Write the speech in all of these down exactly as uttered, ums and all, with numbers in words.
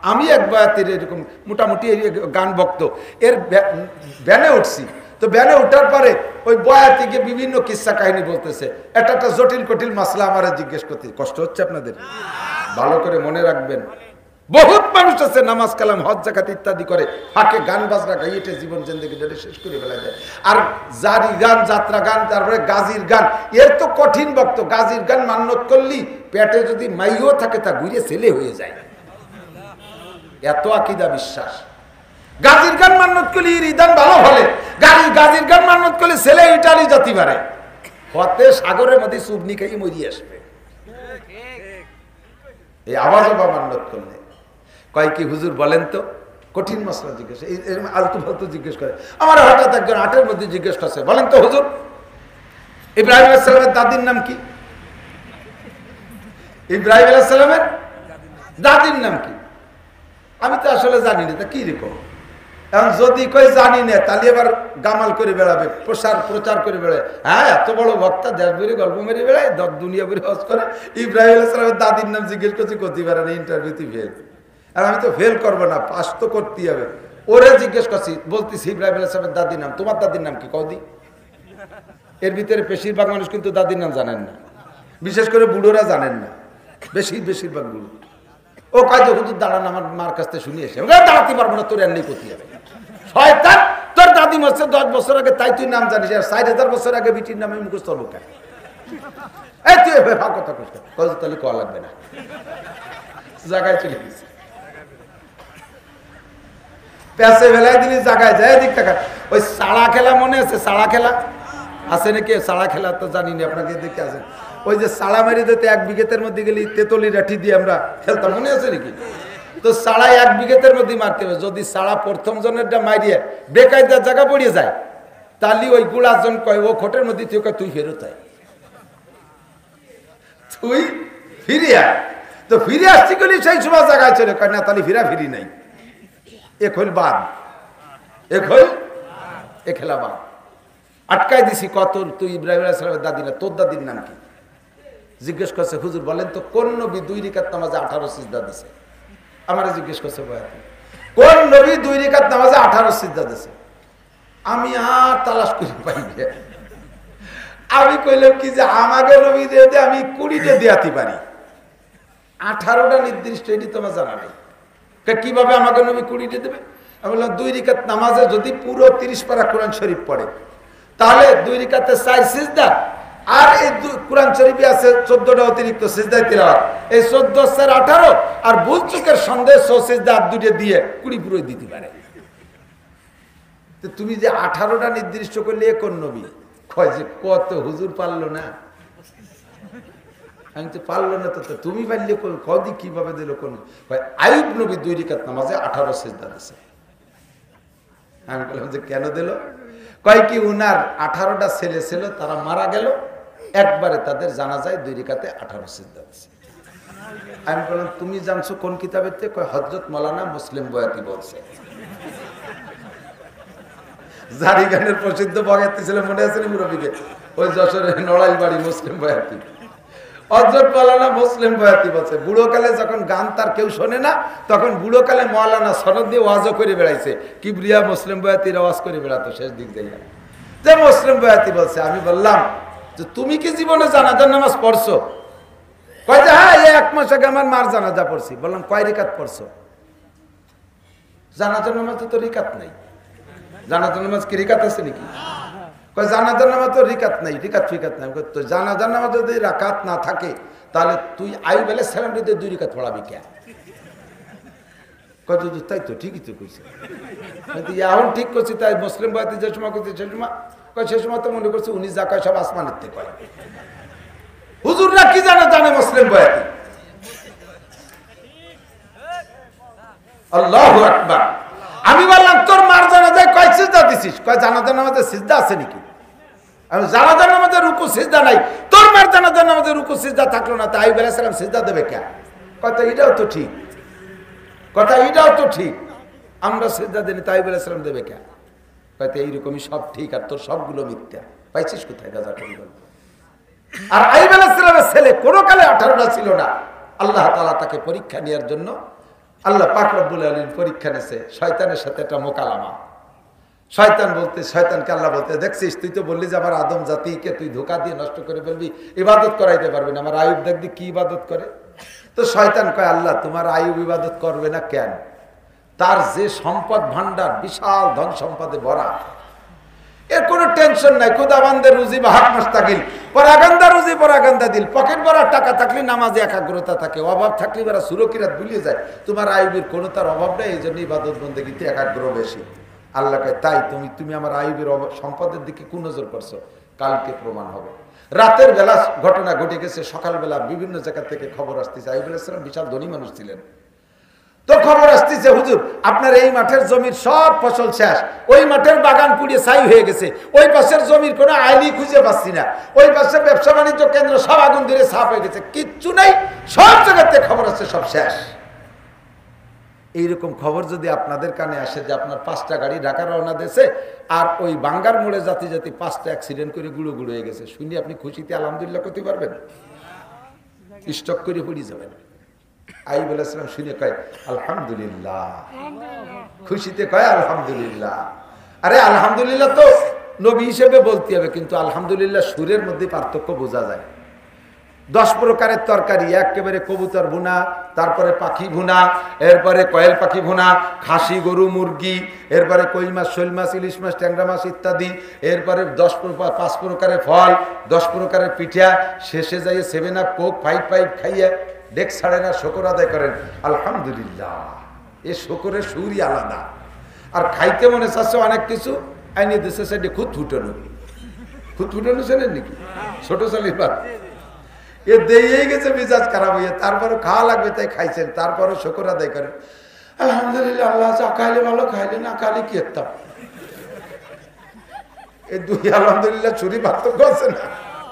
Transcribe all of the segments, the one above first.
আমি এক বয়াতির এরকম মোটামুটি গান ভক্ত, এর ব্যানে উঠছি। তো ব্যানে উঠার পরে ওই বয়াতিকে বিভিন্ন কিস্সা কাহিনী বলতেছে, একটা একটা জটিল কটিল মাসলা আমার জিজ্ঞেস করতে। কষ্ট হচ্ছে আপনাদের? ভালো করে মনে রাখবেন, বহুত মানুষ আছে নামাজ কালাম হজ জাকাত ইত্যাদি করে, ফাঁকে গান বাজনা গাইতে জীবন জিন্দেগি শেষ করে ফেলা যায়। আর জারি গান, যাত্রা গান, তারপরে গাজির গান, এর তো কঠিন ভক্ত। গাজির গান মান্যত করলি পেটে যদি মাইও থাকে তা ঘুরে ছেলে হয়ে যায়, এত আকিদা বিশ্বাস। গাজির গান মান্যত করলে হৃদান ভালো হলে, গাড়ি গাজির গান মান্যত করলে ছেলে ইটালি জাতি পারে, হতে সাগরের মধ্যে চুবনি খাই মরিয়ে আসবে এই আওয়াজ বা মান্যত করলে। কয় কি হুজুর বলেন তো, কঠিন মশলা জিজ্ঞেস, আলতু ফালতু জিজ্ঞেস করে। আমার হঠাৎ একজন আটের মধ্যে জিজ্ঞেস করছে, বলেন তো হুজুর ইব্রাহিম আলাইহিস সালামের দাদির নাম কি? ইব্রাহিম আলাইহিস সালামের দাদির নাম কি? আমি তো আসলে জানি না, তা কি রকম? এখন যদি কই জানি না, তাহলে এবার গামাল করে বেড়াবে, প্রসার প্রচার করে বেড়ায়। হ্যাঁ, এত বড় বক্তা, দেশ বেরিয়ে গল্প মেরে বেড়ায়, দুনিয়া বেরিয়ে হজ করে। ইব্রাহিম আলাইহিস সালামের দাদির নাম জিজ্ঞেস করছি, করতে পারে না, ইন্টারভিউতে ফেল। আর আমি তো ফেল করবো না, পাস তো করতেই হবে। ওরে জিজ্ঞেস করছি, বলতেছি ইব্রাহিম আলাইহিস সালামের দাদির নাম, তোমার দাদির নাম কি কদি? এর ভিতরে বেশিরভাগ মানুষ কিন্তু দাদির নাম জানেন না, বিশেষ করে বুড়োরা জানেন না, বেশি বেশিরভাগ বুড়ো। ও কাজ হুজুর দাঁড়ান, আমার মার কাছ থেকে শুনিয়ে এসে দাঁড়াতে পারবো না, তোর এমনি করতে হবে। শয়তান, তোর দাদি মরছে দশ বছর আগে, তাই তুই নাম জানিস, আর ষাট হাজার বছর আগে বিটির নামে মুখস্থ হলো কেন? এই তুই ভাব কথা কষ্ট কত, তাহলে কয়া লাগবে না, জায়গায় চলে গেছে। প্যাসে বেলায় দিনই জায়গায় যায়, দিক টাকা। ওই সাড়া খেলা মনে আছে? সাড়া খেলা আছে নাকি? সাড়া খেলা তো জানি না, আপনাকে দেখে আছেন। ওই যে সাড়া মেরে দিতে এক বিঘেতের মধ্যে গেলে তেতলি রাঠি দিয়ে আমরা খেলতাম, মনে আছে নাকি? তো সাড়া এক বিঘেতের মধ্যে মারতে হবে। যদি সাড়া প্রথম জনেরটা মারিয়ে বেকায়দার জায়গা পড়িয়ে যায়, তাহলে ওই গুলাজন কয় ও খোটের মধ্যে তুই কয় তুই ফেরত আয়, তুই ফিরে আয়। তো ফিরে আসছি গেলি সেই সময় জায়গায় চলে কয় না, তাহলে ফিরা ফিরি নাই, এ খোল বাদ, এ খোল, এ খেলা বাদ। আটকাই দিছি, কত তুই ইব্রাহিম আলাইহিস সালামের দাদি না, তোর দাদির নাম কি? জিজ্ঞেস করছে, হুজুর বলেন তো কোন নবী দুই রিকাত নামাজে আঠারো সিজদা দিছে? আমার জিজ্ঞেস করছে, কোন নবী দুই রিকাত নামাজে আঠারো সিজদা দিছে? আমি আর তালাশ করে পাই। আমি কইলাম কি যে আমাকে নবী দিয়ে আমি কুড়িটা দিয়াতে পারি, আঠারোটা নির্দিষ্ট এটি তোমার জানা নাই। কিভাবে আমাকে নবী কুড়িটা দেবে? আমি বললাম দুই রিকাত নামাজে যদি পুরো তিরিশ পারা কোরআন শরীফ পড়ে, তাহলে দুই রিকাতে চার সিজদা, আর এই কোরআন শরীফে আছে চোদ্দটা অতিরিক্ত সিজদায় তিলাওয়াত, এই চোদ্দ চার আঠারো, আর ভুল চোখের সন্দেহ সিজদা আর দুটো দিয়ে কুড়ি পুরো দিতে পারে। তুমি যে আঠারোটা নির্দিষ্ট করলে এ কোন নবী? কয় যে কত হুজুর পারলো না। আমি তো পারলো না, তো তুমি পারলে কদি কিভাবে দিল? কোন আইয়ুব নবী দুই রিকাত নামাজে আঠারো সিজদা দিছে। আমি বললাম যে কেন দিল? কয় কি উনার আঠারোটা ছেলে ছিল, তারা মারা গেল, একবারে তাদের জানাজায় দুই রিকাতে আঠারো সিজদা দিছে। আমি বললাম তুমি জানছো কোন কিতাবের থেকে? কয় হযরত মাওলানা মুসলিম বয়াতি বলছে। জারি গানের প্রসিদ্ধ বয়াতি ছিল, মনে আছে মুরব্বীকে? ওই যশোরের নড়াইল বাড়ি মুসলিম বয়াতি, হযরত মাওলানা মুসলিম বয়াতি বলছে। বুড়োকালে যখন গান তার কেউ শোনে না, তখন বুড়োকালে মাওলানা সনদ দিয়ে ওয়াজও করে বেড়াইছে, কিবরিয়া মুসলিম বয়াতির আওয়াজ করে বেড়াতো শেষ দিক দিয়ে, যে মুসলিম বয়াতি বলছে। আমি বললাম যে তুমি কি জীবনে জানাজার নামাজ পড়ছো? কয় যে হ্যাঁ, এক মাস আগে আমার মার জানাজা পড়ছি। বললাম কয় রিকাত পড়ছো? জানাজার নামাজে তো রিকাত নাই। জানাজার নামাজ কি রিকাত আছে নাকি? কয় জানাজার নামাজ তো রিকাত নাই, রিকাত ফিকাত নাই। তো জানাজার নামাজ যদি রাকাত না থাকে, তাহলে তুই আইয়ুব আলাইহিস সালাম দিয়ে দুই রিকাত পড়াবি কে? কয় যদি তাই তো ঠিকই তো কইছে, এখন ঠিক করছি। তাই মুসলিম বয়াতি যে সময় করছে সে সময় কয়, সে সময় তো মনে করছে উনি যা কয় সব আসমানের থেকে কয়। হুজুররা কি জানে? জানে মুসলিম বয়াতি। আল্লাহু আকবার। আমি বললাম তোর মার জানাজায় কয় সিজদা দিছিস? কয় জানাজার নামাজে সিজদা আছে নাকি? আমি জানাজার নামাজে রুকু সিজদা নাই। তোর মার জানাজার নামাজে রুকু সিজদা থাকলো না, তাই আইয়ুব আলাইহিস সালাম সিজদা দেবে কে? কথা এটাও তো ঠিক, কথা এটাও তো ঠিক, আমরা সিজদা দিই, তাই আইয়ুব আলাইহিস সালাম দেবে কে? কয়তো এইরকমই সব ঠিক, আর তোর সবগুলো মিথ্যা। পাইছিস কোথায় গাজা করি? আর আইয়ুব আলাইহিস সালামের ছেলে কোনো কালে আঠারোটা ছিল না। আল্লাহ তাআলা তাকে পরীক্ষা নেওয়ার জন্য আল্লাহ পাক রব্বুল আলামিন পরীক্ষা নেছে শয়তানের সাথে একটা মোকালামা। শয়তান বলতে শয়তানকে আল্লাহ বলতে, দেখছিস তুই তো বললি যে আমার আদম জাতিকে তুই ধোঁকা দিয়ে নষ্ট করে ফেলবি, ইবাদত করাইতে পারবি না, আমার আয়ুব দেখবি কি ইবাদত করে। তো শয়তান কয়, আল্লাহ তোমার আয়ুব ইবাদত করবে না কেন? তার যে সম্পদ ভান্ডার, বিশাল ধন সম্পদে ভরা, এর কোনো টেনশন নাই। খুদাবান্দের রুজি বা হাত মাস্তাকিল, পরাগান্দা রুজি পরাগান্দা দিল। পকেট ভরা টাকা থাকলে নামাজে একাগ্রতা থাকে, অভাব থাকলে এরা সুরকিরাত ভুলিয়ে যায়। তোমার আয়ুবের কোনো তার অভাব নেই, এই জন্য ইবাদত বন্দেগীতে একাগ্র বেশি। আল্লাহ কয়, তাই তুমি তুমি আমার আয়ুবের সম্পদের দিকে কোন নজর করছো? কালকে প্রমাণ হবে। রাতের বেলা ঘটনা ঘটে গেছে, সকালবেলা বিভিন্ন জায়গা থেকে খবর আসতেছে। আয়ুব আলাইহিস সালাম বিশাল ধনী মানুষ ছিলেন। তো খবর আসতেছে, হুজুর আপনার এই মাঠের জমির সব ফসল শেষ, ওই মাঠের বাগান পুড়িয়ে ছাই হয়ে গেছে, ওই পাশের জমির কোনো আইনি খুঁজে পাচ্ছি না, ওই পাশে ব্যবসা বাণিজ্য কেন্দ্র সব আগুন ধরে সাফ হয়ে গেছে, কিচ্ছু নেই, সব জায়গাতে খবর আসছে সব শেষ। এইরকম খবর যদি আপনাদের কানে আসে যে আপনার পাঁচটা গাড়ি ঢাকা রওনা দিয়েছে আর ওই বাঙ্গার মোড়ে জাতি জাতি পাঁচটা অ্যাক্সিডেন্ট করে গুঁড়ো গুঁড়ো হয়ে গেছে, শুনে আপনি খুশিতে আলহামদুলিল্লাহ করতে পারবেন? স্টক করে পড়ে যাবেন। আইয়ুব আলাইহিস সালাম শুনে কয় আলহামদুলিল্লাহ, খুশিতে কয় আলহামদুলিল্লাহ। আরে আলহামদুলিল্লাহ তো নবী হিসেবে বলতে হবে, কিন্তু আলহামদুলিল্লাহ সুরের মধ্যে পার্থক্য বোঝা যায়। দশ প্রকারের তরকারি, একেবারে কবুতর ভুনা, তারপরে পাখি ভুনা, এরপরে কয়েল পাখি ভুনা, খাসি গরু মুরগি, এরপরে কই মাছ শৈল মাছ ইলিশ মাছ ট্যাংরা মাছ ইত্যাদি, এরপরে দশ পাঁচ প্রকারের ফল, দশ প্রকারের পিঠা, শেষে যাইয়ে seven up coke five five খাইয়ে ডেক ছাড়ে না, শকর আদায় করেন আলহামদুলিল্লাহ। এ শকরের সুরই আলাদা। আর খাইতে মনে চাচ্ছে অনেক কিছু, আইনি দেশে সাইডে খুদ ফুটানো, খুদ ফুটানো ছিলেন নাকি ছোট চালির পা এ দিয়ে গেছে মেজাজ খারাপ হইয়া, তারপরে খাওয়া লাগবে তাই খাইছেন, তারপরে শকর আদায় করেন আলহামদুলিল্লাহ। আল্লাহ খাইলে ভালো, খাইলে না খাইলে কি একটা এই দুই আলহামদুলিল্লাহ ছুরি পার্থক্য আছে না।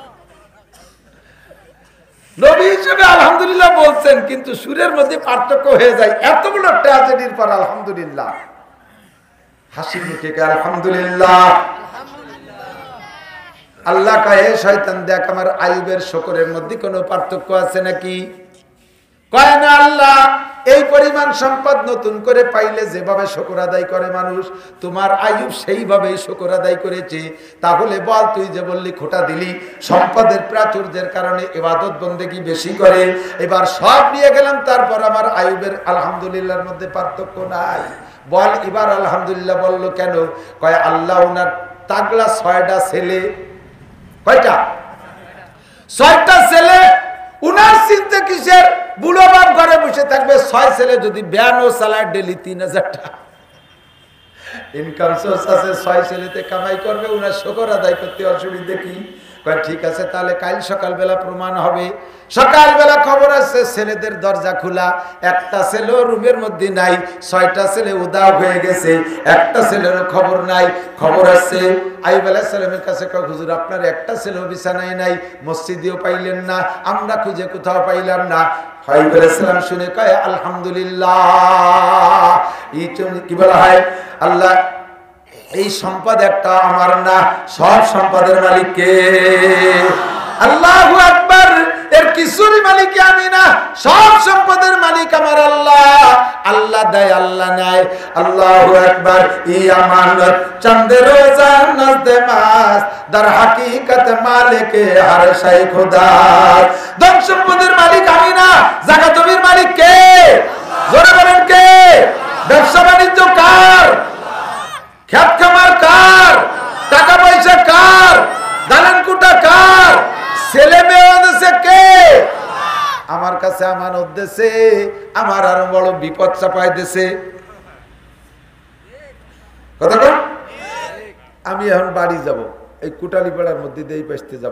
নবী হিসেবে আলহামদুলিল্লাহ বলছেন, কিন্তু সুরের মধ্যে পার্থক্য হয়ে যায়। এত বড় ট্র্যাজেডির পর আলহামদুলিল্লাহ, হাসি মুখে আলহামদুলিল্লাহ। আল্লাহ কয়, শয়তান দেখ আমার আইয়ুবের শকরের মধ্যে কোনো পার্থক্য আছে নাকি? কয় না আল্লাহ, এই পরিমাণ সম্পদ নতুন করে পাইলে যেভাবে শকর আদায় করে মানুষ, তোমার আইয়ুব সেইভাবেই শকর আদায় করেছে। তাহলে বল, তুই যে বললি খোটা দিলি সম্পদের প্রাচুর্যের কারণে ইবাদত বন্দেগী বেশি করে, এবার সব নিয়ে গেলাম, তারপর আমার আইয়ুবের আলহামদুলিল্লাহর মধ্যে পার্থক্য নাই। বল এবার আলহামদুলিল্লাহ বললো কেন? কয় আল্লাহ ওনার তাগলা ছয়টা ছেলে, কয়টা? ছয়টা ছেলে। উনার চিন্তা কিসের? বুড়ো বাপ ঘরে বসে থাকবে, ছয় ছেলে যদি ব্যানো চালায় ডেলি তিন হাজার টাকা ইনকাম সোর্স আছে, ছয় ছেলেতে কামাই করবে, উনার শকর আদায় করতে অসুবিধা কি? কয় ঠিক আছে, তাহলে কাল সকালবেলা প্রমাণ হবে। সকালবেলা খবর আসছে ছেলেদের দরজা খোলা, একটা ছেলেও রুমের মধ্যে নাই, ছয়টা ছেলে উদাও হয়ে গেছে, একটা ছেলেরও খবর নাই। খবর আসছে আইয়ুব আলাইহিস সালামের কাছে, কয় হুজুর আপনার একটা ছেলেও বিছানায় নাই, মসজিদেও পাইলেন না, আমরা খুঁজে কোথাও পাইলাম না। আইয়ুব আলাইহিস সালাম শুনে কয় আলহামদুলিল্লাহ। এই কি বলা হয়? আল্লাহ এই সম্পদ একটা আমার না, সব সম্পদের মালিক কে? আল্লাহু আকবার। এর কিছুর মালিক আমি না, সব সম্পদের মালিক আমার আল্লাহ। আল্লাহ দেয়, আল্লাহ নেয়। আল্লাহু আকবার। এই আমানত চন্দের জান্নাত দে মাস, দর হাকিকত মালিক হর শাই খোদা। ধন সম্পদের মালিক আমি না, জায়গা জমির মালিক কে? জোরে বলেন কে? ব্যবসা বাণিজ্য কার? খেত খামার কার? টাকা পয়সা কার? দালান কুটা কার? ছেলে মেয়ে দেশে কে? আমার কাছে আমানত দেশে, আমার আরো বড় বিপদ চাপাই দেশে। কথা বল। আমি এখন বাড়ি যাব, এই কুটালি পাড়ার মধ্যে দিয়ে বেসতে যাব,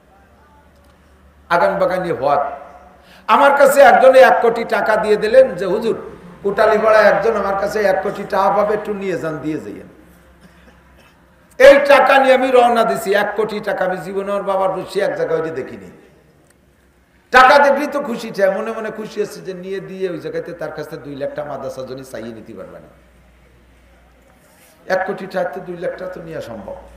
আগান বাগানি হওয়ার। আমার কাছে একজনে এক কোটি টাকা দিয়ে দিলেন যে হুজুর কুটালি পাড়ায় একজন আমার কাছে এক কোটি টাকা পাবে, একটু নিয়ে যান, দিয়ে যাইয়েন। এই টাকা নিয়ে আমি রওনা দিছি। এক কোটি টাকা আমি জীবনে ওর বাবার বসে এক জায়গায় ওইটা দেখিনি। টাকা দেখলি তো খুশি চায়, মনে মনে খুশি আছে যে নিয়ে দিয়ে ওই জায়গাতে তার কাছে দুই লাখ টাকা মাদ্রাসা জন্য চাইয়ে নিতে পারবে না। এক কোটি টাকা দুই লাখ টাকা তো নেওয়া সম্ভব।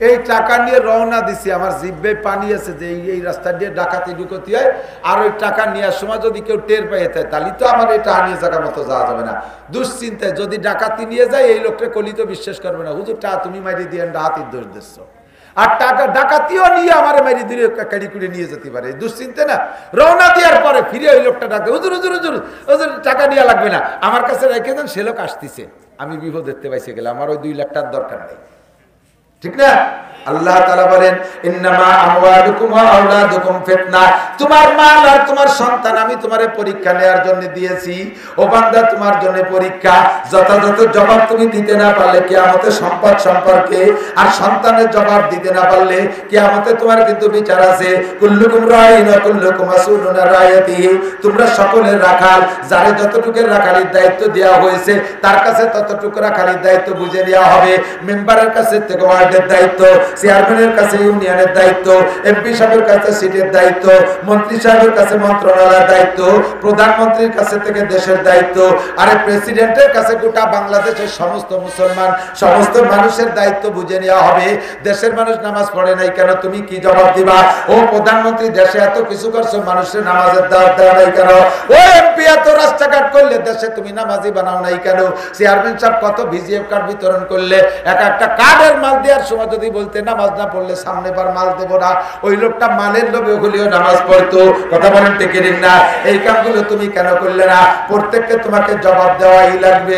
এই টাকা নিয়ে রওনা দিছি, আমার জিব্বে পানি আছে যে এই রাস্তা দিয়ে ডাকাতি ডুকতি হয়, আর ওই টাকা নেওয়ার সময় যদি কেউ টের পাই তাহলে তো আমার এই টাকা নিয়ে জায়গা মতো যাওয়া যাবে না। দুশ্চিন্তায় যদি ডাকাতি নিয়ে যায় এই লোকটা কলি তো বিশ্বাস করবে না, হুজুর টাকা তুমি মারি দিয়ে ডাকাতির দোষ দিচ্ছ, আর টাকা ডাকাতিও নিয়ে আমার মারি দিয়ে কাড়ি কুড়ে নিয়ে যেতে পারে, দুশ্চিন্তা না। রওনা দেওয়ার পরে ফিরে ওই লোকটা ডাকে, হুজুর হুজুর হুজুর হুজুর টাকা নেওয়া লাগবে না, আমার কাছে রেখে দেন, সে লোক আসতেছে, আমি বিপদ দেখতে পাইছে গেলে আমার ওই দুই লাখ টাকার দরকার নেই, ঠিক না? আল্লাহ তাআলা বলেন ইন্নামা আমওয়ালুকুম ওয়া আওলাদুকুম ফিতনা, তোমার মাল আর তোমার সন্তান আমি তোমারে পরীক্ষা নেয়ার জন্য দিয়েছি। ও বান্দা, তোমার জন্য পরীক্ষা, যথাযথ জবাব তুমি দিতে না পারলে কিয়ামতে সম্পদ সম্পর্কে আর সন্তানের জবাব দিতে না পারলে কিয়ামতে তোমার কিন্তু বিচার আছে। কুল্লুকুম রাঈন ওয়া কুল্লুকুম মাসউলুন আন রাইয়াতিহি, তোমরা সকলের রাখাল, যারে যতটুকুর রাখালির দায়িত্ব দেওয়া হয়েছে তার কাছে ততটুকু রাখালির দায়িত্ব বুঝে নেওয়া হবে। মেম্বারের কাছে থেকে ওয়ার্ডের দায়িত্ব, চেয়ারম্যানের কাছে ইউনিয়নের দায়িত্ব, এমপি সাহেবের কাছে সিটের দায়িত্ব, মন্ত্রী সাহেবের কাছে মন্ত্রণালয়ের দায়িত্ব, প্রধানমন্ত্রীর কাছে থেকে দেশের দায়িত্ব, আরে প্রেসিডেন্টের কাছে গোটা বাংলাদেশের সমস্ত মুসলমান সমস্ত মানুষের দায়িত্ব বুঝে নেওয়া হবে। দেশের মানুষ নামাজ পড়ে নাই কেন, তুমি কি জবাব দিবা? ও প্রধানমন্ত্রী, দেশে এত কিছু করছো, মানুষের নামাজের দাওয়াত দেওয়া নাই কেন? ও এমপি, এত রাস্তাঘাট করলে, দেশে তুমি নামাজি বানাও নাই কেন? চেয়ারম্যান সাহেব কত ভিজিএফ কার্ড বিতরণ করলে, এক একটা কার্ডের মাল দেওয়ার সময় যদি বলতে নামাজ না পড়লে সামনে বার মাল দেবো না, ওই লোকটা মালের লোভে হলেও নামাজ পড়তো। কথা বলেন ঠিক না? এই কামগুলো তুমি কেন করলে না? প্রত্যেককে তোমাকে জবাব দেওয়াই লাগবে।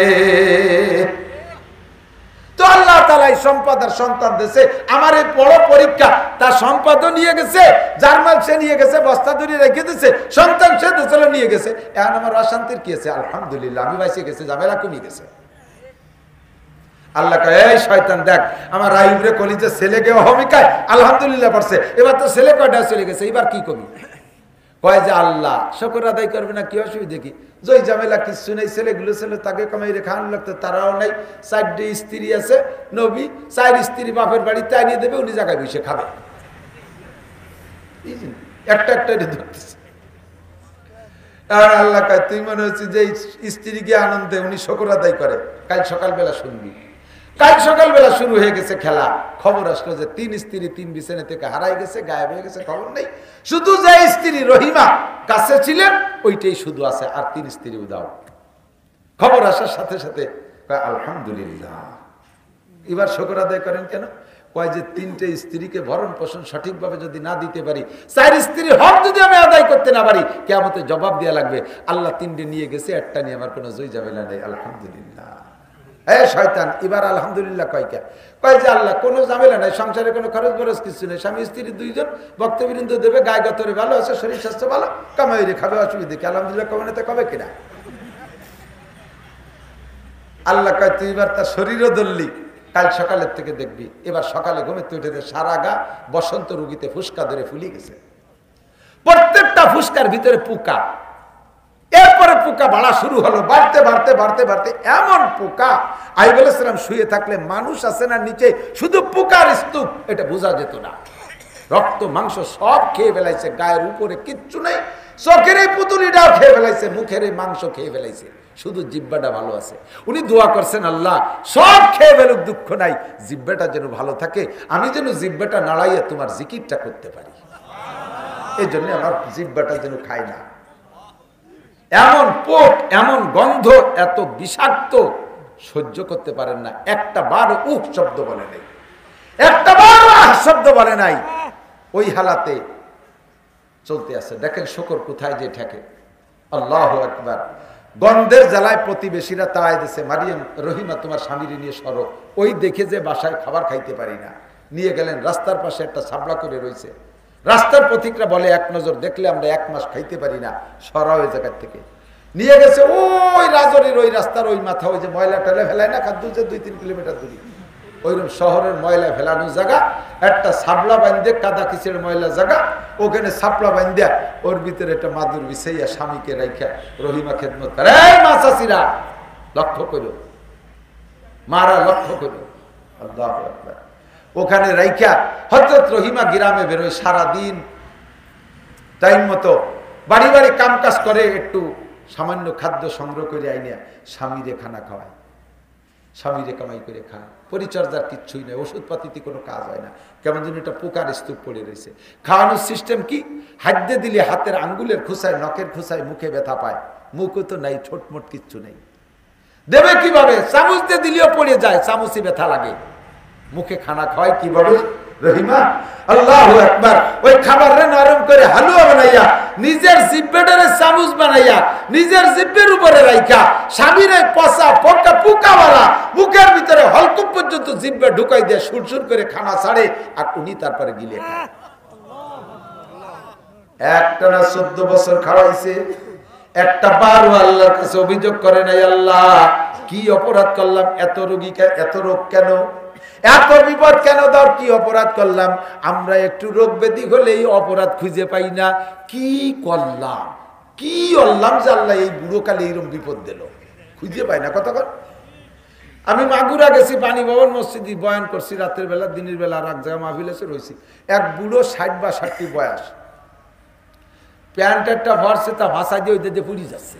তো আল্লাহ তাআলা এই সম্পদ আর সন্তান দেশে আমার এই বড় পরীক্ষা, তার সম্পদও নিয়ে গেছে, জার্মাল সে নিয়ে গেছে, বস্তা ধরে রেখে দিচ্ছে, সন্তান সে দেশে নিয়ে গেছে, এখন আমার অশান্তির কি আছে? আলহামদুলিল্লাহ, আমি বাইসে গেছে, ঝামেলা কমে গেছে। আল্লাহ কয়, এই শয়তান দেখ, আমার রাইবরে কলিজে ছেলে গে হমিকায় আলহামদুলিল্লাহ পড়ছে, এবার তো ছেলে কয়টা চলে গেছে, এবার কি কবি? কয় যে আল্লাহ শুকর আদায় করবে না, কি অসুবিধা কি? জয় ঝামেলা কিছু নেই, ছেলেগুলো ছেলে তাকে কামাই রেখে আন লাগতো, তারাও নাই, চারটে স্ত্রী আছে, নবী চার স্ত্রী বাপের বাড়িতে আনিয়ে দেবে, উনি জায়গায় বসে খাবে, একটা একটা ধরতেছে। আর আল্লাহ কয়, তুই মনে হচ্ছে যে স্ত্রীকে আনন্দে উনি শুকর আদায় করে, কাল সকালবেলা শুনবি। কাল সকালবেলা শুরু হয়ে গেছে খেলা, খবর আসলো যে তিন স্ত্রী তিন বিছানা থেকে হারাই গেছে, গায়েব হয়ে গেছে, খবর নেই। শুধু যে স্ত্রী রহিমা কাছে ছিলেন ওইটাই শুধু আছে, আর তিন স্ত্রী উদাও। খবর আসার সাথে সাথে আলহামদুলিল্লাহ, এবার শুকর আদায় করেন কেন? কয় যে তিনটে স্ত্রীকে ভরণ পোষণ সঠিকভাবে যদি না দিতে পারি, চার স্ত্রীর হক যদি আমি আদায় করতে না পারি, কিয়ামতে জবাব দেওয়া লাগবে। আল্লাহ তিনটে নিয়ে গেছে, একটা নিয়ে আমার কোনো জয় ঝামেলা নেই, আলহামদুলিল্লাহ। এ শয়তান, এবার আলহামদুলিল্লাহ কয় কে? কয় যে আল্লাহ কোনো ঝামেলা নাই, সংসারে কোনো খরচ বরচ কিছু নেই, স্বামী স্ত্রী দুইজন, বক্তবৃন্দ দেবে, গায়ে গতরে ভালো আছে, শরীর স্বাস্থ্য ভালো, কামাই রে খাবে, অসুবিধা কি? আলহামদুলিল্লাহ কবে না তো কবে কিনা? আল্লাহ কয় তুই এবার তার শরীরও ধরলি, কাল সকালের থেকে দেখবি। এবার সকালে ঘুমেতে উঠে সারা গা বসন্ত রোগীতে ফুসকা ধরে ফুলি গেছে, প্রত্যেকটা ফুসকার ভিতরে পোকা। এরপরে পোকা বাড়া শুরু হলো, বাড়তে বাড়তে বাড়তে বাড়তে এমন পোকা, আইয়ুব আলাইহিস সালাম শুয়ে থাকলে মানুষ আছে না নিচে, শুধু পোকার স্তূপ, এটা বোঝা যেত না। রক্ত মাংস সব খেয়ে ফেলাইছে, গায়ের উপরে কিচ্ছু নেই, চোখের এই পুতুলিটাও খেয়ে ফেলাইছে, মুখের এই মাংস খেয়ে ফেলাইছে, শুধু জিব্বাটা ভালো আছে। উনি দোয়া করছেন, আল্লাহ সব খেয়ে ফেলুক, দুঃখ নাই, জিব্বাটা যেন ভালো থাকে, আমি যেন জিব্বাটা নাড়াইয়া তোমার জিকিরটা করতে পারি, এই জন্য আমার জিব্বাটা যেন খায় না। এমন পোক, এমন গন্ধ, এত বিষাক্ত, সহ্য করতে পারেন না। একটা বার উহ শব্দ বলে নাই, একটা বার আহ শব্দ বলে নাই, ওই হালাতে চলতে আছে। দেখেন শুকর কোথায় যে ঠেকে, আল্লাহু আকবার। গন্ধের জ্বালায় প্রতিবেশীরা তাড়াই দিছে, মারিয়াম রহিমা তোমার স্বামীর নিয়ে সরো। ওই দেখে যে বাসায় খাবার খাইতে পারি না, নিয়ে গেলেন, রাস্তার পাশে একটা সাবলা করে রয়েছে, রাস্তার পথিকরা বলে এক নজর দেখলে আমরা এক মাস খাইতে পারি না, সরা ওই জায়গার থেকে নিয়ে গেছে ওই রাজরের ওই রাস্তার ওই মাথা, ওই যে ময়লা টেলা ফেলায় না খাদ্য, দুই তিন কিলোমিটার দূরে ওইরকম শহরের ময়লা ফেলানোর জায়গা, একটা সাপলা বান্ধে, কাদা কিচের ময়লা জায়গা, ওখানে সাপলা বান্ধা ওর ভিতরে একটা মাদুর বিছাইয়া স্বামীকে রাইখা রহিমা খেদমত করে। এই মা চাষিরা লক্ষ্য করো, মারা লক্ষ্য করো, আল্লাহু আকবার। ওখানে রাইখা হযরত রহিমা গ্রামে বেরোয়, সারাদিন টাইম মতো বাড়ি বাড়ি কাম কাজ করে, একটু সামান্য খাদ্য সংগ্রহ করে আইনে স্বামীরে খানা খাওয়ায়। স্বামীরে কামাই করে খায়, পরিচর্যার কিচ্ছুই নেই, ওষুধপাতিতে কোনো কাজ হয় না, কেমন যেন একটা পোকার স্তূপ পড়ে রয়েছে। খাওয়ানোর সিস্টেম কি? হাতে দিলে হাতের আঙ্গুলের খুসায়, নখের খুসায় মুখে ব্যথা পায়, মুখও তো নাই, ছোটমোট কিচ্ছু নেই, দেবে কিভাবে? চামচ দিয়ে দিলেও পড়ে যায়, চামচে ব্যথা লাগে, মুখে খানা খাওয়ায় কিভাবে? রহিমা আল্লাহু আকবার, ওই খাবারে নরম করে হালুয়া বানাইয়া নিজের জিব্বেটারে চামচ বানাইয়া নিজের জিব্বের উপরে রাইখা স্বামীরে পচা পোকা পোকাওয়ালা মুখের ভিতরে হলকুপ পর্যন্ত জিব্বে ঢুকাই দিয়ে সুরসুর করে খানা ছাড়ে, আর উনি তারপরে গিলে খায়। একটা না চোদ্দ বছর খাওয়াইছে, একটা বারও আল্লাহর কাছে অভিযোগ করে নাই, আল্লাহ কি অপরাধ করলাম, এত রোগীকে এত রোগ কেন, এত বিপদ কেন দাও, কি অপরাধ করলাম? আমরা একটু রোগ ব্যাধি হলেই অপরাধ খুঁজে পাই না, কি করলাম, কি করলাম যে আল্লাহ এই বুড়ো কালে এইরকম বিপদ দিল, খুঁজে পাই না। কতক্ষণ আমি মাগুরা গেছি, পানি ভবন মসজিদে বয়ান করছি রাতের বেলা, দিনের বেলা আর এক জায়গায় মাহফিল এসে রয়েছি, এক বুড়ো ষাট বা ষাটটি বয়স, প্যান্ট একটা ভরছে, তা ভাষা দিয়ে ওই দিকে পুড়ি যাচ্ছে,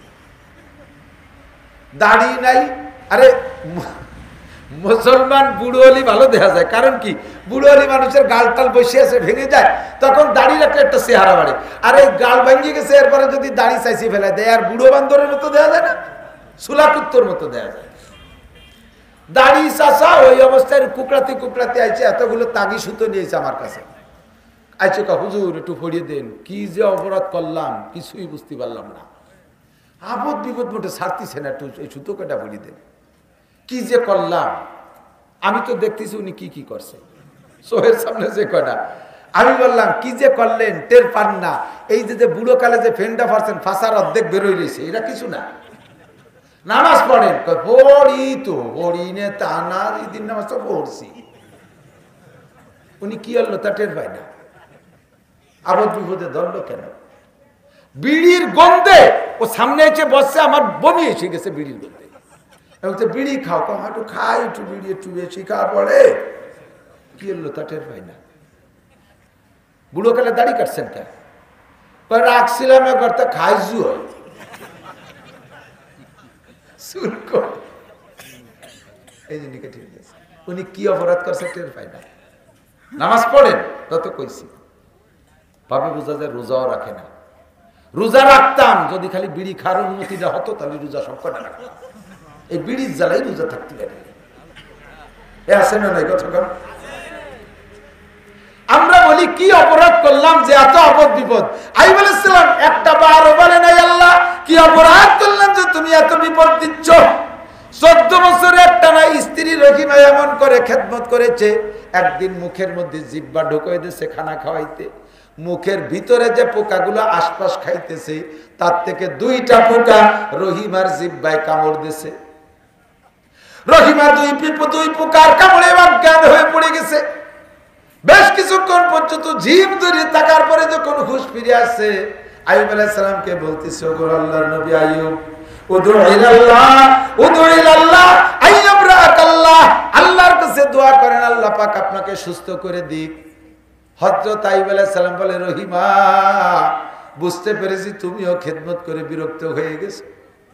দাড়ি নাই। আরে মুসলমান বুড়ো হলি ভালো দেখা যায়, কারণ কি বুড়ো হলি মানুষের গাল টাল বসে আছে ভেঙে যায়, তখন দাড়ি রাখলে একটা চেহারা বাড়ে, আর এই গাল ভেঙে গেছে এরপরে যদি দাড়ি চাইছি ফেলে দেয়, আর বুড়ো বান্দরের মতো দেওয়া যায় না, সুলাকুত্তর মতো দেওয়া যায়। দাড়ি চাষা ওই অবস্থায় কুকড়াতে কুকড়াতে আইছে, এতগুলো তাগি সুতো নিয়েছে আমার কাছে, আইছে কা হুজুর একটু পড়িয়ে দেন, কি যে অপরাধ করলাম কিছুই বুঝতে পারলাম না, আপদ বিপদ মোটে ছাড়তিছে না, একটু এই সুতো কাটা পড়িয়ে দেন, কি যে করলাম। আমি তো দেখতেছি উনি কি কি করছে, চোখের সামনে যে কটা, আমি বললাম কি যে করলেন টের পান না, এই যে বুড়ো কালে যে ফেন্ডা ফারছেন ফাঁসার অর্ধেক বেরোয় রয়েছে, এটা কিছু না, নামাজ পড়েন, পড়ি তো পড়ি নে তা না, এই দিন নামাজ তো পড়ছি, উনি কি হলো তা টের পায় না, আপদ বিপদে ধরলো কেন? বিড়ির গন্ধে ও সামনে এসে বসছে, আমার বমি এসে গেছে বিড়ির গন্ধে, বিড়ি খাও, একটু খাই, একটু বিড়ি একটু বেশি খাওয়া পড়ে, কি হলো তা টের পাই না। বুড়ো কালে দাড়ি কাটছেন কেন? রাখছিলাম একবার, তা খাইজু হয়, এই জন্য ঠিক আছে, উনি কি অপরাধ করছে টের পাই না। নামাজ পড়েন তত কইছি, ভাবে বোঝা যায় রোজাও রাখে না। রোজা রাখতাম যদি খালি বিড়ি খাওয়ার অনুমতিটা হতো, তাহলে রোজা সবকটা রাখতাম, এই বিড়ির জ্বালাই রোজা থাকতে পারে। আছে না নাই কথা? আমরা বলি কি অপরাধ করলাম যে এত আপদ বিপদ? আইয়ুব আলাইহিস সালাম একটা বারও বলে নাই আল্লাহ কি অপরাধ করলাম যে তুমি এত বিপদ দিচ্ছ। চোদ্দ বছরে একটা না স্ত্রী রহিমা এমন করে খেদমত করেছে, একদিন মুখের মধ্যে জিহ্বা ঢুকিয়ে দিয়েছে খানা খাওয়াইতে, মুখের ভিতরে যে পোকাগুলো আশপাশ খাইতেছে তার থেকে দুইটা পোকা রহিমার জিহ্বায় কামড় দিয়েছে। রহিমা দুই দুই পোকার কামড়ে অজ্ঞান হয়ে পড়ে গেছে। বেশ কিছুক্ষণ পর্যন্ত জিভ ধরে থাকার পরে যখন হুঁশ ফিরে আসছে, আইয়ুব আলাইহিস সালামকে বলতেছে, ওগো আল্লাহর নবী আইয়ুব, উদু ইলাল্লাহ উদু ইলাল্লাহ আইয়ুব রাকাল্লাহ, আল্লাহর কাছে দোয়া করেন আল্লাহ পাক আপনাকে সুস্থ করে দিক। হযরত আইয়ুব আলাইহিস সালাম বলে, রহিমা বুঝতে পেরেছি তুমিও খেদমত করে বিরক্ত হয়ে গেছো,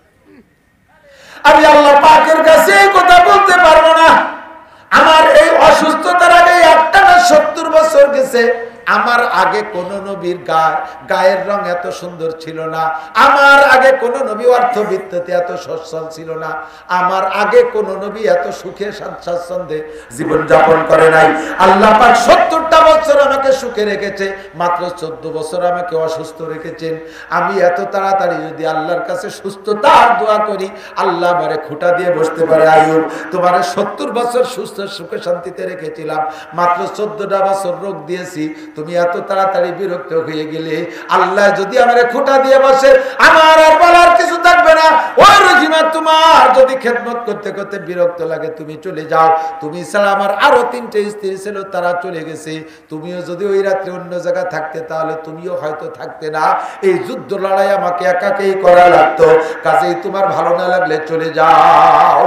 আমি আল্লাহ পাকের কাছে এই কথা বলতে পারবো না। আমার এই অসুস্থতার আগে একটা না সত্তর বছর গেছে, আমার আগে কোন নবীর গায় গায়ের রং এত সুন্দর ছিল না, আমার আগে কোন নবী অর্থবিত্ততে এত সচ্ছল ছিল না, আমার আগে কোন নবী এত সুখে স্বাচ্ছন্দ্যে জীবন যাপন করে নাই। আল্লাহ পাক সত্তরটা বছর আমাকে সুখে রেখেছে, মাত্র চোদ্দ বছর আমাকে অসুস্থ রেখেছেন। আমি এত তাড়াতাড়ি যদি আল্লাহর কাছে সুস্থতার দোয়া করি, আল্লাহ আমারে খুঁটা দিয়ে বসতে পারে। আইয়ুব, তোমার সত্তর বছর সুস্থ সুখে শান্তিতে রেখেছিলাম, মাত্র চোদ্দটা বছর রোগ দিয়েছি, তুমি এত তাড়াতাড়ি বিরক্ত হয়ে গেলে। আল্লাহ যদি আমারে খুঁটা দিয়ে বসে, আমার আর বলার কিছু থাকবে না। ওই রহিমা, তোমার যদি খেদমত করতে করতে বিরক্ত লাগে তুমি চলে যাও। তুমি ছাড়া আমার আরো তিনটে স্ত্রী ছিল, তারা চলে গেছে। তুমিও যদি ওই রাত্রে অন্য জায়গায় থাকতে, তাহলে তুমিও হয়তো থাকতে না। এই যুদ্ধ লড়াই আমাকে একাকেই করা লাগতো, কাজেই তোমার ভালো না লাগলে চলে যাও।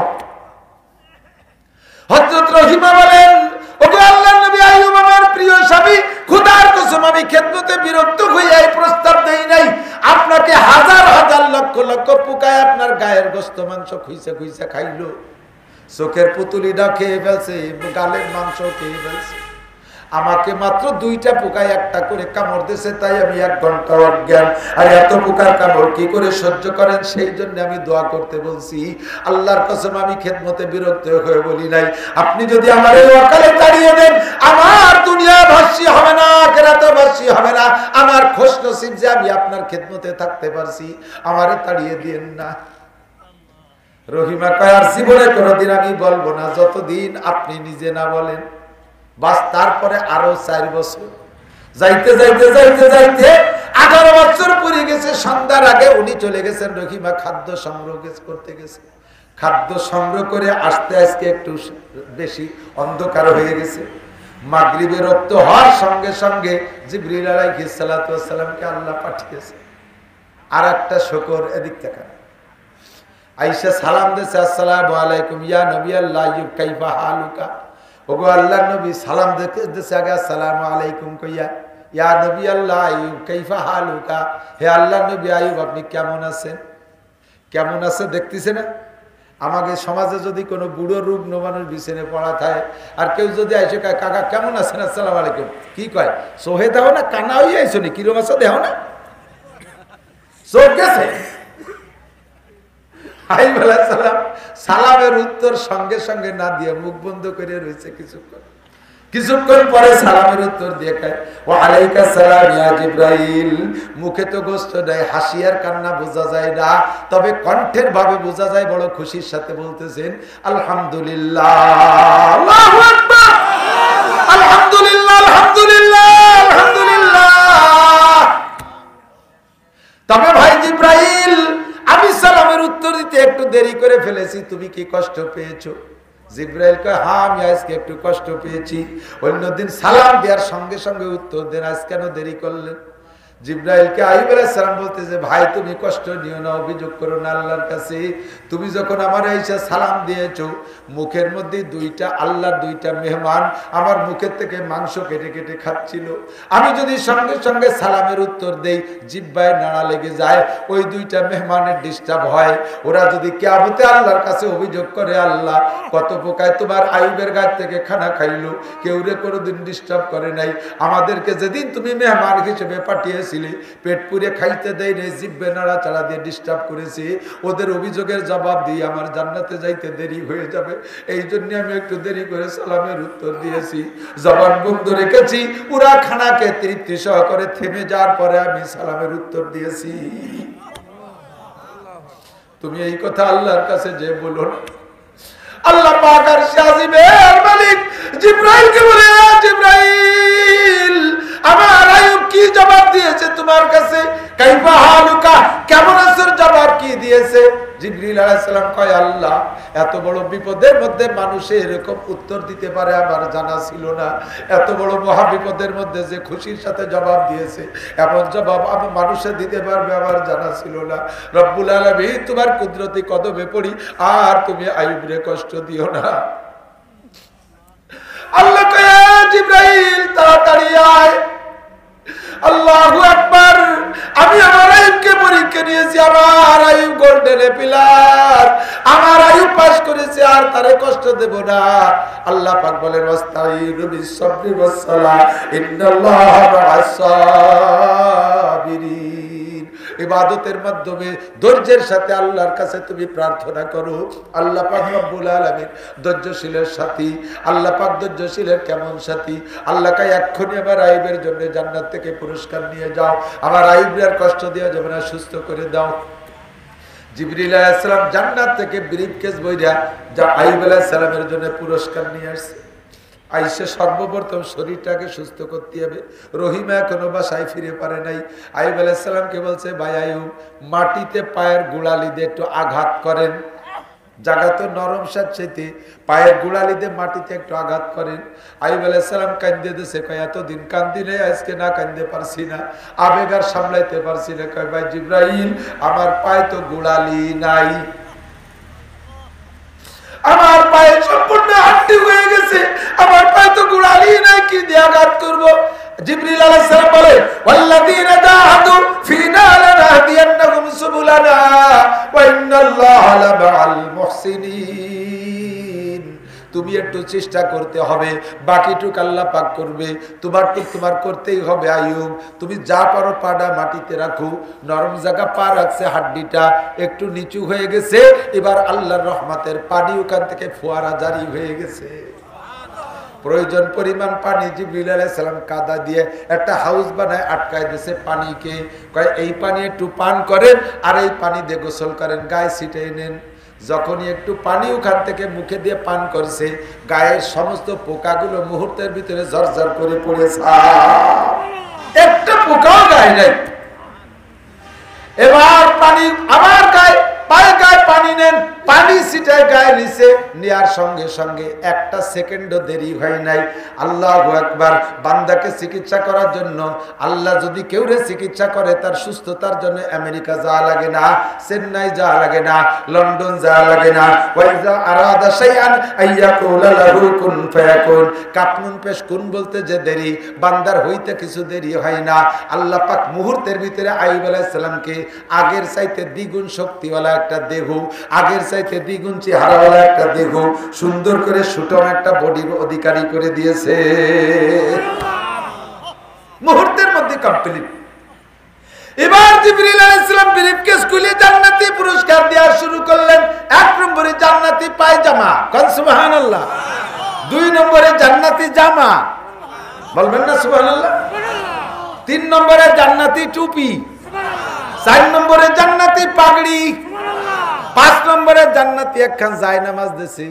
হযরত রহিমা বলেন, ওগো আল্লাহর নবী আইয়ুব, আমার প্রিয় স্বামী, খোদার কসম আমি খেদমতে বিরক্ত হইয়া এই প্রস্তাব দেই নাই। আপনাকে হাজার হাজার লক্ষ লক্ষ পোকায় আপনার গায়ের গোশত মাংস খুইসা খুইসা খাইলো, চোখের পুতুলিটা খেয়ে ফেলছে, গালের মাংস খেয়ে ফেলছে। আমাকে মাত্র দুইটা পোকায় একটা করে কামড় দিয়েছে, তাই আমি এক ঘন্টা অজ্ঞান। আর এত পোকার কামড় কি করে সহ্য করেন, সেই জন্য আমি দোয়া করতে বলছি। আল্লাহর কসম আমি খেদমতে বিরক্ত হয়ে বলি নাই, আপনি যদি আমার এই অকালে তাড়িয়ে দেন, আমার দুনিয়া ভাসি হবে না, আখিরাতে ভাসি হবে না। আমার খুশনসিব যে আমি আপনার খেদমতে থাকতে পারছি, আমারে তাড়িয়ে দিয়েন না। রহিমা কয়, আর জীবনে কোনোদিন আমি বলবো না যতদিন আপনি নিজে না বলেন। বাস তারপরে আরো চার বছর যাইতে যাইতে যাইতে যাইতে আঠারো বছর পরে গেছে। সন্ধ্যার আগে উনি চলে গেছেন, রহিমা খাদ্য সংগ্রহ করতে গেছে। খাদ্য সংগ্রহ করে আসতে আজকে একটু বেশি অন্ধকার হয়ে গেছে। মাগরিবের রক্ত হওয়ার সঙ্গে সঙ্গে জিবরিল আলাইহিস সালাতু ওয়াস সালামকে আল্লাহ পাঠিয়েছে। আর একটা শুকর, এদিক থেকে আয়েশা সালাম দিয়েছে, আসসালামু আলাইকুম ইয়া নবী আল্লাহ, কাইফা হালুকা। ওগো আল্লাহর নবী সালাম দিয়েছে আগে আসসালামু আলাইকুম কইয়া, ইয়া নবী আল্লাহ আইয়ুব কাইফা হালুকা, হে আল্লাহর নবী আইয়ুব আপনি কেমন আছেন? কেমন আছে দেখতেছে না? আমাদের সমাজে যদি কোনো বুড়ো রুগ্ন মানুষ বিছানে পড়া থাকে, আর কেউ যদি আইসে কয় কাকা কেমন আছেন, আসসালামু আলাইকুম, কি কয়? সোহে দাও না, কানা হয়ে আইসো নি, কিরম আছো দেও না, চোখ গেছে। আইয়ুব আলাইহিস সালাম সালামের উত্তর সঙ্গে সঙ্গে না দিয়ে মুখ বন্ধ করে রয়েছে কিছুক্ষণ। কিছুক্ষণ পরে সালামের উত্তর দিয়ে কয়, ওয়া আলাইকা সালাম ইয়া জিবরাইল। মুখে তো গোস্ত দেয়, হাসি আর কান্না বোঝা যায় না, তবে কণ্ঠের ভাবে বোঝা যায় বড় খুশির সাথে বলতেছেন আলহামদুলিল্লাহ, আল্লাহু আকবার, আলহামদুলিল্লাহ, আলহামদুলিল্লাহ, আলহামদুলিল্লাহ। তবে ভাই জিবরাইল, আমি সালামের উত্তর দিতে একটু দেরি করে ফেলেছি, তুমি কি কষ্ট পেয়েছো? জিবরাইল কয়, হ্যাঁ আমি আজকে একটু কষ্ট পেয়েছি। অন্যদিন সালাম দেওয়ার সঙ্গে সঙ্গে উত্তর দেন, আজ কেন দেরি করলেন? জিবরাইলকে আইয়ুব আলাইহিস সালাম বলতেছে, ভাই তুমি কষ্ট নিও না, অভিযোগ করো না আল্লাহর কাছে। তুমি যখন আমার আইসা সালাম দিয়েছো, মুখের মধ্যে দুইটা আল্লাহর দুইটা মেহমান আমার মুখের থেকে মাংস কেটে কেটে খাচ্ছিল। আমি যদি সঙ্গে সঙ্গে সালামের উত্তর দেই, জিহ্বায় নাড়া লেগে যায়, ওই দুইটা মেহমানের ডিস্টার্ব হয়। ওরা যদি কিয়ামতে আল্লাহর কাছে অভিযোগ করে, আল্লাহ কত পোকায় তোমার আইয়ুবের গাছ থেকে খানা খাইলো, কেউ রে কোনোদিন ডিস্টার্ব করে নাই, আমাদেরকে যেদিন তুমি মেহমান হিসেবে পাঠিয়েছি পেট পুরে খাইতে দেয় রে, জিহ্বে নাড়া চাড়া দিয়ে ডিস্টার্ব করেছি, ওদের অভিযোগের জবাব দিয়ে আমার জান্নাতে যাইতে দেরি হয়ে যাবে, এই জন্য আমি একটু দেরি করে সালামের উত্তর দিয়েছি। জবান বন্ধ রেখেছি, পুরা খানাকে তৃপ্তি সহকারে থেমে যাওয়ার পরে আমি সালামের উত্তর দিয়েছি। তুমি এই কথা আল্লাহর কাছে যে বলো না। আল্লাহ পাক আর শাজিবের মালিক জিবরাইলকে বলে, জিবরাইল আমার আইয়ুব কি জবাব দিয়েছে তোমার কাছে? কাইফা হালুকা, কেমন আছো জবাব কি দিয়েছে? জিবরিল আলাইহিস সালাম কয়, আল্লাহ এত বড় বিপদের মধ্যে মানুষে এরকম উত্তর দিতে পারে আমার জানা ছিল না। এত বড় মহা বিপদের মধ্যে যে খুশির সাথে জবাব দিয়েছে, এমন জবাব আমি মানুষে দিতে পারবে আমার জানা ছিল না। রব্বুল আলামিন তোমার কুদরতি কদমে পড়ি, আর তুমি আইয়ুবরে কষ্ট দিও না। আল্লাহ কয়, জিবরাইল তাড়াতাড়ি আয়। আল্লাহু আকবার। আমি আমার আইয়ুবকে পরীক্ষা নিয়েছি, আমার আইয়ুব গোল্ডেন পিলার, আমার আইয়ুব পাস করেছে, আর তারে কষ্ট দেব না। আল্লাহ পাক বলেন, ওয়াস্তাইনু বিস-সাবরি ওয়াস-সালাহ ইন্নাল্লাহা মা'আস সাবিরিন। ইবাদতের মাধ্যমে ধৈর্যের সাথে আল্লাহর কাছে তুমি প্রার্থনা করো। আল্লাহ পাক রব্বুল আলামিন ধৈর্যশীলের সাথী। আল্লাহ পাক ধৈর্যশীলের কেমন সাথী? আল্লাহ কয়, এক্ষুনি আমার আইয়ুবের জন্য জান্নাত থেকে পুরস্কার নিয়ে যাও, আমার আইয়ুবের কষ্ট দেওয়া যাবে না, সুস্থ করে দাও। জিবরিল আলাইহিস সালাম জান্নাত থেকে ব্রিফকেস বইরা যা আইয়ুব আলাইহিস সালামের জন্য পুরস্কার নিয়ে আসছে। আইসা সর্বপ্রথম শরীরটাকে সুস্থ করতে হবে। রহিমা এখনো বাসায় ফিরে পারে নাই। আইয়ুব আলাইহিস সালামকে বলছে, ভাই আইয়ুব মাটিতে পায়ের গোড়ালি দিয়ে একটু আঘাত করেন, জায়গা তো নরম সাথে পায়ের গোড়ালি দিয়ে মাটিতে একটু আঘাত করেন। আইয়ুব আলাইহিস সালাম কান্দে দিয়েছে, কয় এতদিন কান্দি নেই, আজকে না কান্দে পারছি না, আবেগ আর সামলাইতে পারছি না। কয় ভাই জিবরাইল, আমার পায়ে তো গোড়ালি নাই, আমার পায়ে সম্পূর্ণ হাড্ডি হয়ে গেছে, আমার পায়ে তো গোড়ালি নাই, কি দিয়ে আঘাত করবো? জিবরিল আলাইহিস সালাম বলে ওয়াল্লাযীনা জাহাদু ফীনা লানাহদিয়ান্নাহুম সুবুলানা ওয়া ইন্নাল্লাহা লামাআল মুহসিনিন। তুমি একটু চেষ্টা করতে হবে, বাকিটুকু আল্লাহ পাক করবে, তোমার তো তোমার করতেই হবে। আইয়ুব তুমি যা পারো পাড়া মাটিতে রাখো, নরম জায়গা পা রাখছে, হাড্ডিটা একটু নিচু হয়ে গেছে, এবার আল্লাহর রহমতের পানি ওখান থেকে ফোয়ারা জারি হয়ে গেছে। প্রয়োজন পরিমাণ পানি জিবরিল আলাইহিস সালাম কাদা দিয়ে একটা হাউস বানায় আটকায় দিয়েছে পানিকে, কয় এই পানি একটু পান করেন আর এই পানি দিয়ে গোসল করেন, গায়ে ছিটিয়ে নেন। যখনই একটু পানি ওখান থেকে মুখে দিয়ে পান করছে, গায়ের সমস্ত পোকাগুলো মুহূর্তের ভিতরে ঝরঝর করে পড়েছে, একটা পোকাও গায়ে নাই। এবার পানি আবার গায়ে পায়ে গায়ে পানি নেন, পানি ছিটায় গায়ে নিচে নেওয়ার সঙ্গে সঙ্গে একটা সেকেন্ডও দেরি হয় নাই। আল্লাহু আকবার। বান্দাকে চিকিৎসা করার জন্য আল্লাহ যদি কেউ রে চিকিৎসা করে, তার সুস্থতার জন্য আমেরিকা যাওয়া লাগে না, চেন্নাই যাওয়া লাগে না, লন্ডন যাওয়া লাগে না। ওয়াইজা আরাদা শাইআন আইয়াকুলা লাহু কুন ফায়াকুন। কাপনুন পেশ কুন বলতে যে দেরি, বান্দার হইতে কিছু দেরি হয় না। আল্লাহ পাক মুহূর্তের ভিতরে আইয়ুব আলাইহিস সালামকে আগের চাইতে দ্বিগুণ শক্তিওয়ালা একটা দেহ, আগের চাইতে দ্বিগুণ চেহারাওয়ালা একটা দেহ, সুন্দর করে সুটম একটা বডির অধিকারী করে দিয়েছে, মুহূর্তের মধ্যে কমপ্লিট। এবার জিবরিল আলাইহিস সালাম ব্রিফকেস খুলে জান্নাতি পুরস্কার দেওয়া শুরু করলেন। এক নম্বরে জান্নাতি পায়জামা, কোন সুবহানাল্লাহ। দুই নম্বরে জান্নাতি জামা, বলবেন না সুবহানাল্লাহ। তিন নম্বরে জান্নাতি টুপি, চার নম্বরে জান্নাতি পাগড়ি, পাঁচ নম্বরে জান্নাতি একখান জায়নামাজ দেশে,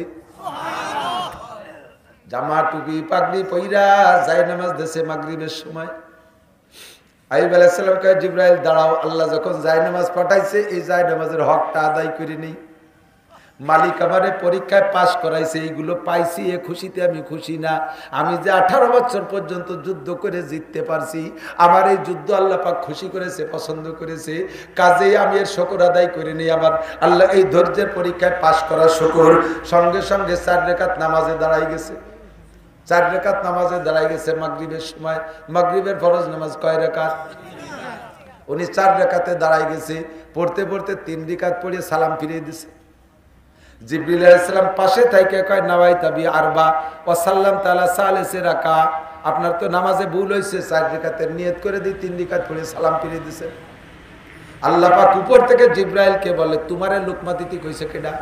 জামা টুপি পাগড়ি পইরা জায়নামাজ দেশে মাগরিবের সময়। আইয়ুব আলাইহিস সালাম কয় জিবরাইল দাঁড়াও, আল্লাহ যখন জায়নামাজ পাঠাইছে এই জায়নামাজের হকটা আদায় করে নেই। মালিক আমারে পরীক্ষায় পাশ করাইছে, এইগুলো পাইছি, এ খুশিতে আমি খুশি না। আমি যে আঠারো বছর পর্যন্ত যুদ্ধ করে জিততে পারছি, আমার এই যুদ্ধ আল্লাহ পাক খুশি করেছে, পছন্দ করেছে, কাজেই আমি এর শুকর আদায় করে নিই। আমার আল্লাহ এই ধৈর্যের পরীক্ষায় পাশ করার শুকর। সঙ্গে সঙ্গে চার রাকাত নামাজে দাঁড়াই গেছে, চার রাকাত নামাজে দাঁড়াই গেছে মাগরিবের সময়। মাগরিবের ফরজ নামাজ কয় রাকাত? উনি চার রাকাতে দাঁড়াই গেছে, পড়তে পড়তে তিন রাকাত পড়ে সালাম ফিরিয়ে দিছে। জিবরিল আলাইহিস সালাম পাশে থেকে কয় নাওয়াইতা বি আরবা ওয়া সাল্লাম তাআলা সালিসে রাকা, আপনার তো নামাজে ভুল হইছে, চার রাকাতের নিয়ত করে দি তিন রাকাত পড়ে সালাম ফিরিয়ে দিছে। আল্লাহ পাক উপর থেকে জিবরাইলকে বলে তোমারে লুকমা দিতে কইছে কেডা?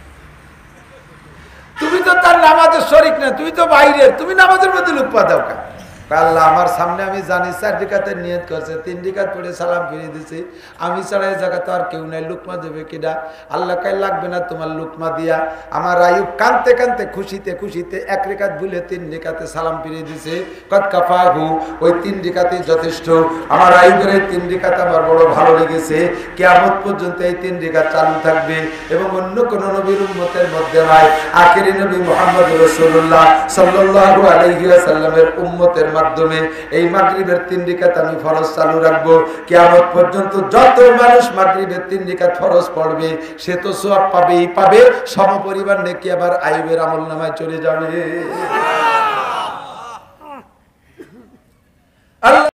তুমি তো তার নামাজের শরীক না, তুমি তো বাইরের, তুমি নামাজের মধ্যে লুকমা দাও কা? আল্লাহ আমার সামনে আমি জানি চার রাকাতের নিয়ত করছে, তিন রাকাত পড়ে সালাম ফিরিয়ে দিছে, আমি ছাড়া এই জায়গা তো আর কেউ নাই, লুকমা দেবে কিডা? আল্লাহ কাই লাগবে না তোমার লুকমা দিয়া। আমার আইয়ুব কানতে কানতে খুশিতে খুশিতে এক রাকাত ভুলে তিন রাকাতে সালাম ফিরিয়ে দিছে। কদ কাফাহু, ওই তিন রাকাতই যথেষ্ট। আমার আইয়ুবের এই তিন রাকাত আমার বড় ভালো লেগেছে, কিয়ামত পর্যন্ত এই তিন রাকাত চালু থাকবে এবং অন্য কোন নবীর উম্মতের মধ্যে নাই। আখিরি নবী মুহাম্মদ রাসূলুল্লাহ সাল্লাল্লাহু আলাইহি ওয়াসাল্লামের উম্মতের মাধ্যমে এই মাগরিবের তিন রাকাত আমি ফরজ চালু রাখবো। কিয়ামত পর্যন্ত যত মানুষ মাগরিবের তিন রাকাত ফরজ পড়বে সে তো সওয়াব পাবেই পাবে, সমপরিমাণ নেকি আবার আইয়ুবের আমলনামায় চলে যাবে।